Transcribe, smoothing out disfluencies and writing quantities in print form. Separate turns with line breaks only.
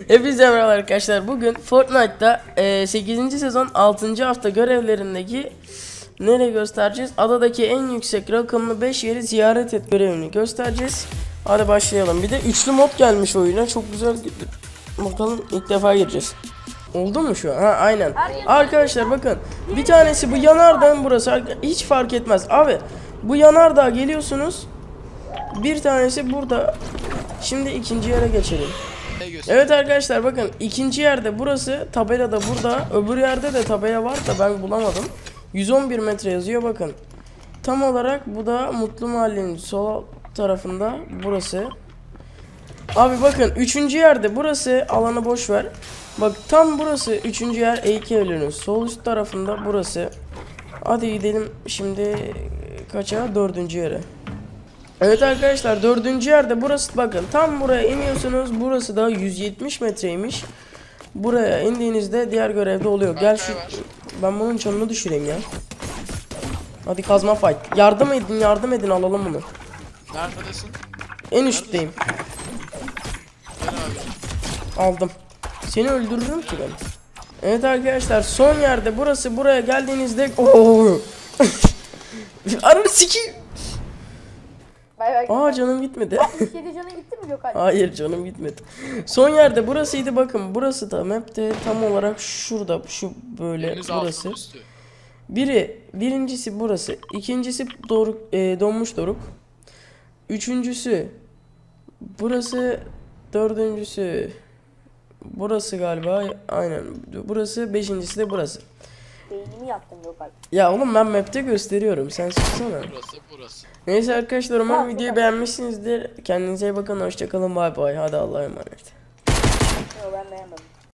Hepinize merhaba arkadaşlar. Bugün Fortnite'da 8. sezon 6. hafta görevlerindeki nereye göstereceğiz? Adadaki en yüksek rakımlı 5 yeri ziyaret et görevini göstereceğiz. Hadi başlayalım. Bir de üçlü mod gelmiş oyuna. Çok güzel. Bakalım, ilk defa gireceğiz. Oldu mu şu an? Ha, aynen. Arkadaşlar bakın. Bir tanesi bu yanardağın burası. Hiç fark etmez. Abi bu yanardağa geliyorsunuz. Bir tanesi burada. Şimdi ikinci yere geçelim. Evet arkadaşlar bakın, ikinci yerde burası, tabela da burada, öbür yerde de tabela var da ben bulamadım. 111 metre yazıyor bakın. Tam olarak bu da Mutlu Mahallenin sol tarafında burası. Abi bakın üçüncü yerde burası, alanı boş ver. Bak tam burası üçüncü yer, Eğki Evlerinin sol üst tarafında burası. Hadi gidelim şimdi kaça? Dördüncü yere. Evet arkadaşlar, dördüncü yerde burası, bakın tam buraya iniyorsunuz, burası da 170 metreymiş. Buraya indiğinizde diğer görevde oluyor. Gel şu, ben bunun canını düşüreyim ya. Hadi kazma fight. Yardım edin alalım bunu.
Neredesin?
En üstteyim. Aldım. Seni öldürürüm ki ben. Evet arkadaşlar, son yerde burası, buraya geldiğinizde ooo. Arını sikeyim. Aa, canım gitmedi.
67 canın gitti mi Gökhan?
Hayır, canım gitmedi. Son yerde burasıydı bakın. Burası da map'te tam olarak şurada, şu böyle burası. Birincisi burası. İkincisi donmuş Doruk. Üçüncüsü burası. Dördüncüsü burası galiba. Aynen. Burası. Beşincisi de burası.
Beynimi yaktın Gökhan.
Ya oğlum, ben map'te gösteriyorum. Sen sussana.
Burası.
Neyse arkadaşlar, umarım videoyu beğenmişsinizdir. Kendinize iyi bakın. Hoşçakalın. Bay bay. Hadi Allah'a emanet.
Yok, ben beğenmedim.